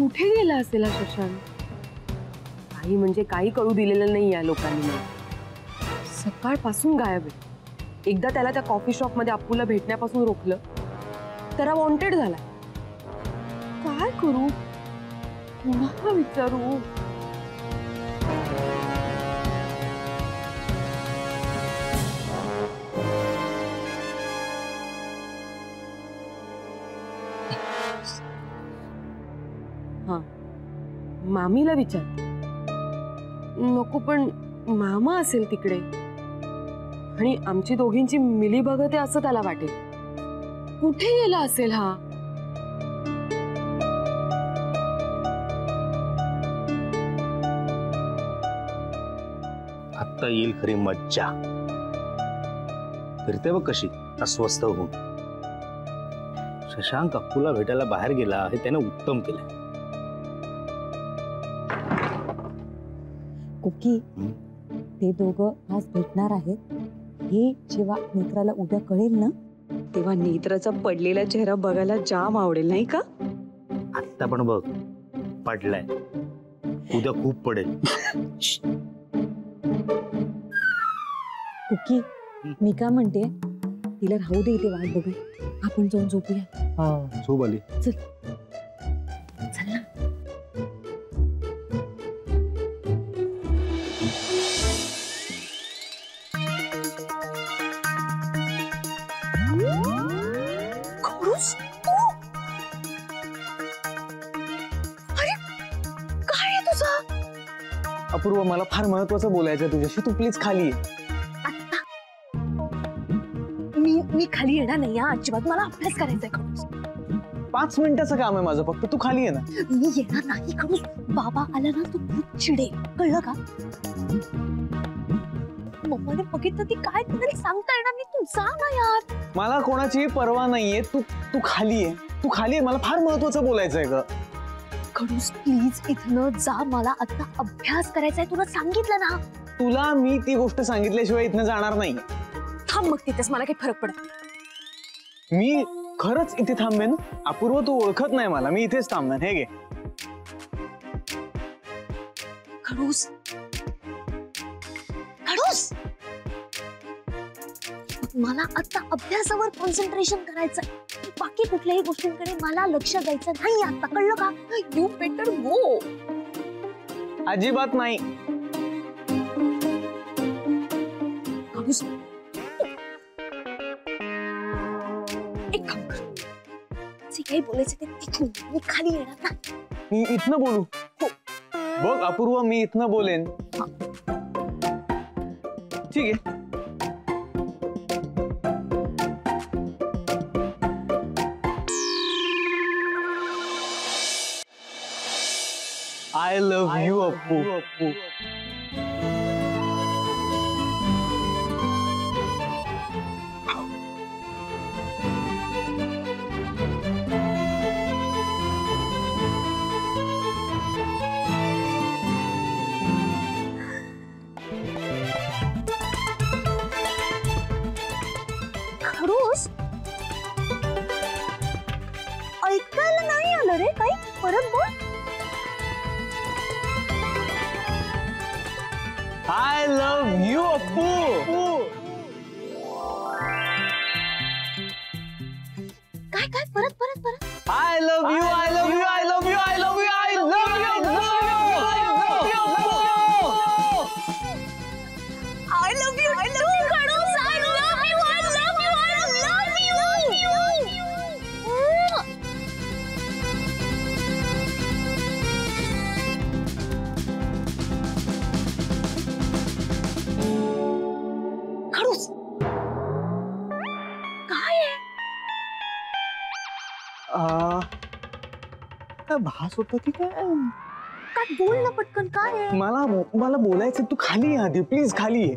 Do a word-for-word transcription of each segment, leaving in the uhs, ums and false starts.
कुठे गेला असेल हा शशांक? काही म्हणजे काही कळू दिलेलं नाही या लोकांनी मला. सकाळपासून गायब आहे. एकदा त्याला त्या कॉफी शॉप मध्ये अप्पूला भेटण्यापासून रोखलं तर हा वॉन्टेड झाला. काय करू, कोणाला विचारू? हा, मामीला विचार. नको, पण मामा असेल तिकडे आणि आमची दोघींची मिली बघत आहे असं त्याला वाटेल. कुठे गेला असेल हा? आता येईल खरी मज्जा. फिरते बघ कशी अस्वस्थ होऊन. शशांक अप्पूला भेटायला बाहेर गेला हे त्याने उत्तम केलं. कुकी, ते दोघं आज भेटणार आहेत हे जेव्हा नेत्राला उद्या कळेल ना, तेव्हा नेत्राचा पडलेला चेहरा बघायला जाम आवडेल, नाही का? आता पण बघ पडलाय, उद्या खूप पडेल. कुकी, मी काय म्हणते, तिला राहू दे इथे वाट बघू, आपण जाऊन झोपूया. झोप आली. चल चल ना. अपूर्व, मला फार महत्वाचं बोलायचं तुझ्याशी, तू प्लीज खाली ये. मी मी खाली येणार नाही अजिबात, मला अभ्यास करायचा आहे. पाच मिनिटाचं काम आहे माझं फक्त, तू खाली ये ना. मी येणार नाही खडूस. बाबा आला ना तू खूप चिडेल, कळलं का? मम्माने बघितलं ती काय करेल सांगता येणार नाही. तू जा ना यार. मला कोणाची परवा नाहीये, तू तू खाली ये, तू खाली ये, मला फार महत्वाचं बोलायचं आहे ग. खडूस प्लीज इथनं जा, मला आता अभ्यास करायचा आहे, तुला सांगितलं ना. तुला मी ती गोष्ट सांगितल्याशिवाय इथनं जाणार नाही. थांब मग तिथेच, मला काही फरक पडत नाही. मी खरंच इथे थांबेन. अपूर्व, तू ओळखत नाही मला, मी इथेच थांबणार. हे घे. खडूस खडूस मला आता अभ्यासावर कॉन्सन्ट्रेशन करायचं, बाकी कुठल्याही गोष्टींकडे मला लक्ष द्यायचं नाही आता, कळलं का? You better go. अजिबात नाही. खडूस एक काम कर, जे काही बोलायचं ते तिथून, मी खाली येणार ना. मी इथनं बोलू? हो. बघ अपूर्व, मी इथनं बोलेन. ठीक आहे. I love you, Appu. खडूस, ऐकायला नाही आलं रे काही, परत बोल. I love you, Appu. काय काय परत परत परत. I love you, I love you, I love you, I love you, I love you, I love you, I love you, I love you, खडूस, I love you, I love you, I love you. खडूस काय आहे? काय भास होता की काय? काय बोल ना पटकन, काय आहे? मला मला बोलायचं, तू खाली ये आधी, प्लीज खाली ये.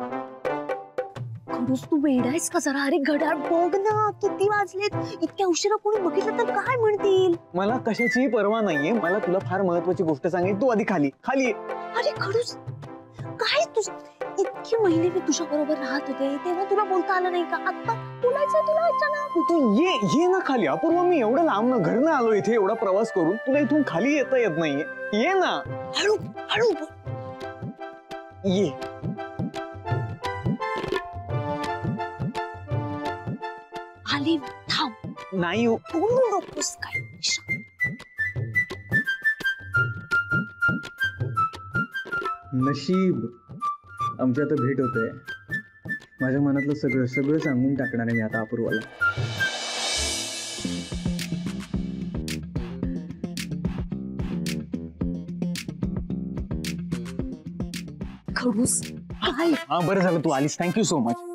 खडूस तू वेडायस का जरा? अरे घड्याळ बघ ना, किती वाजलेत. इतक्या उशिरा कोणी बघितलं तर काय म्हणतील? मला कशाचीही पर्वा नाहीये, मला तुला फार महत्वाची गोष्ट सांगेल. तू आधी खाली खाली ये. अरे खडूस काय तू इतके महिने मी तुझ्या बरोबर राहत होते तेव्हा तुला बोलता आलं नाही का? आता बोलायचंय तुला अचानक? तू ये ये ना खाली. अपूर्वा, मी एवढं लांब ना घरनं आलो इथे एवढा प्रवास करून, तुला इथून खाली येता येत नाहीये. ये ना. हळू हळू बोल. ये. आली थांब. नाही हो. बोलू नकोस काय. नशीब आमची आता भेट होते. माझ्या मनातलं सगळं सगळं सांगून टाकणार आहे मी आता अपूर्वाला. खडूस काय? हा, बरं झालं तू आलीस. Thank you so much.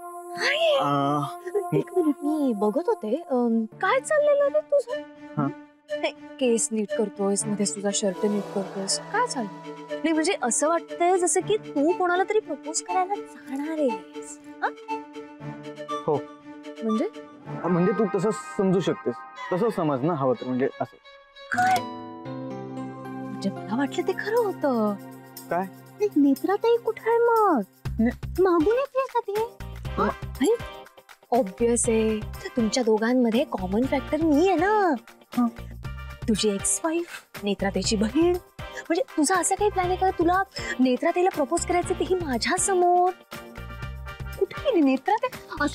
एक मिनिट, मी बघत होते अं, काय चाललेलं रे तुझं? हा. ते केस नीट करतोयस, मध्ये तुझा शर्ट नीट करतोयस, काय चाललं? नाही म्हणजे असं वाटतंय जसं की तू कोणाला तरी प्रपोज करायला जाणार आहेस. हा? हो. म्हणजे म्हणजे तू तसं समजू शकतेस, तसं समज ना हवं तर. म्हणजे असं काय? म्हणजे मला वाटलं ते खरं होतं. काय? नेत्राताई कुठे आहे मग? मागून येते का ते? ऑब्विस आहे, तुमच्या दोघांमध्ये कॉमन फॅक्टर मी आहे ना. तुझी एक्स वाईफ, नेत्राताईची बहीण. म्हणजे तुझा असं काही प्लॅन आहे का तुला नेत्राताईला प्रपोज करायचं तेही माझ्या समोर? कुठे गेली नेत्राताई?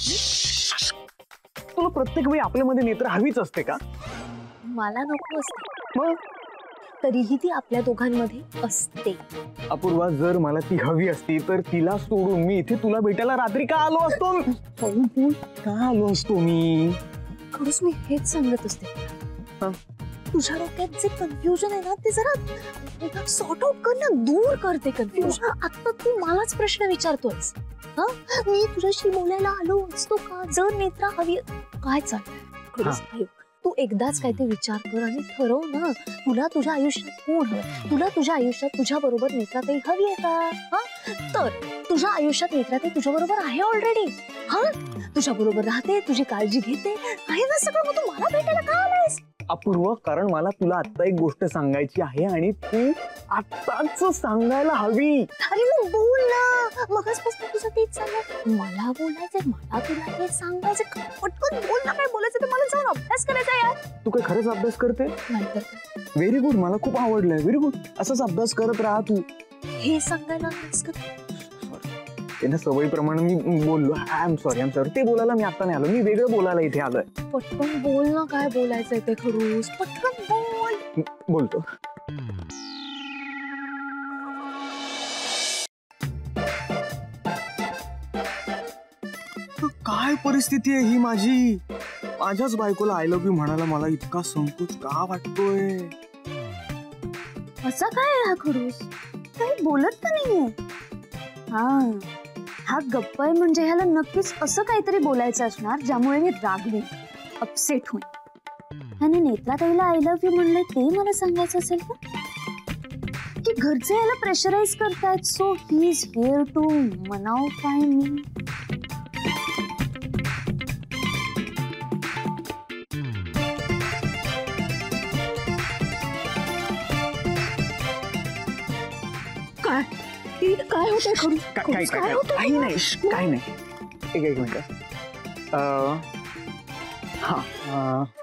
तुला प्रत्येक वेळी आपल्यामध्ये नेत्र हवीच असते का? मला नको असते, मग तरीही ती आपल्या दोघांमध्ये असते. अपूर्वा, जर मला ती हवी असती तर तिला सोडून मी इथे तुला भेटायला रात्री का आलो असतो? का आलो असतो मी? खरंच मी हेच सांगत असते. हा. तुझ्या डोक्यात जे कन्फ्युजन आहे ना ते जरा सॉर्ट आउट कर ना, दूर करते कन्फ्युजन. आता तू मलाच प्रश्न विचारतोयस. हा, मी तुझ्याशी बोलायला आलो असतो का जर नेत्रा हवी? काय चाललंय खरंच? आयोग, तू एकदाच काय ते विचार कर आणि ठरव ना, तुला तुझ्या आयुष्यात कोण हवं? तुला तुझ्या आयुष्यात तुझ्या बरोबर नेत्राताई हवी आहे का? हा, तर तुझ्या आयुष्यात नेत्राताई तुझ्या बरोबर आहे ऑलरेडी. हा, तुझ्या बरोबर राहते, तुझी काळजी घेते, आहे ना सगळं. मग तू मला भेटायला का आलायस? अपूर्व, कारण मला तुला आता एक गोष्ट सांगायची आहे आणि ती आत्ताच सांगायला हवी. अरे मग बोल ना, मगाचपासून तुझं तेच चाललंय. मला बोलायचंय, मला तुला हे सांगायचं. पटकन बोल ना, काय बोलायचं ते. मला जाऊन अभ्यास करायचा यार. तू काय खरंच अभ्यास करते? नंतर व्हेरी गुड, मला खूप आवडलंय. व्हेरी गुड, असंच अभ्यास करत राहा तू. हे सांगायला अभ्यास कर. त्यांना सवयीप्रमाणे मी बोललो. I am sorry, I am sorry. ते बोलायला मी आता नाही आलो, मी वेगळं बोलायला इथे आलोय. पटकन बोल ना, काय बोलायचंय ते. खडूस पटकन बोल. बोलतो. काय परिस्थिती आहे ही माझी? माझ्याच बायकोला आय लव्ह यू म्हणायला मला इतका संकोच का वाटतोय? असा काय हा खडूस? काही बोलत तर नाहीये. हा हा गप्पा आहे म्हणजे ह्याला नक्कीच असं काहीतरी बोलायचं असणार ज्यामुळे मी रागवीन, अपसेट होईन. आणि नेत्राताईला आय लव्ह यू म्हणलंय ते मला सांगायचं असेल का? की घरचे ह्याला प्रेशराईज करतायत, so he is here to मनावफाय मी. काय काय होतंय खडू? काय काय काही नाही, काही नाही. एक एक मिनिट. हा